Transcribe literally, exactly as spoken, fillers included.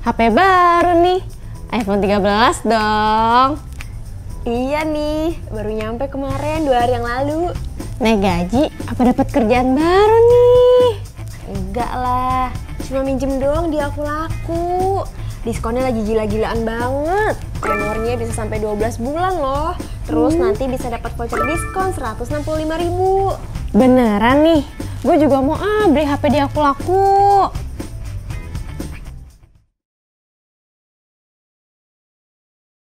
P baru nih, iPhone tiga belas dong. Iya nih, baru nyampe kemarin dua hari yang lalu. Naik gaji apa dapat kerjaan baru nih? Enggak lah, cuma minjem doang di aku laku. Diskonnya lagi gila-gilaan banget. Tenornya bisa sampai dua belas bulan loh. Terus hmm. nanti bisa dapat voucher diskon seratus enam puluh lima ribu. Beneran nih, gue juga mau ah beli H P di aku laku.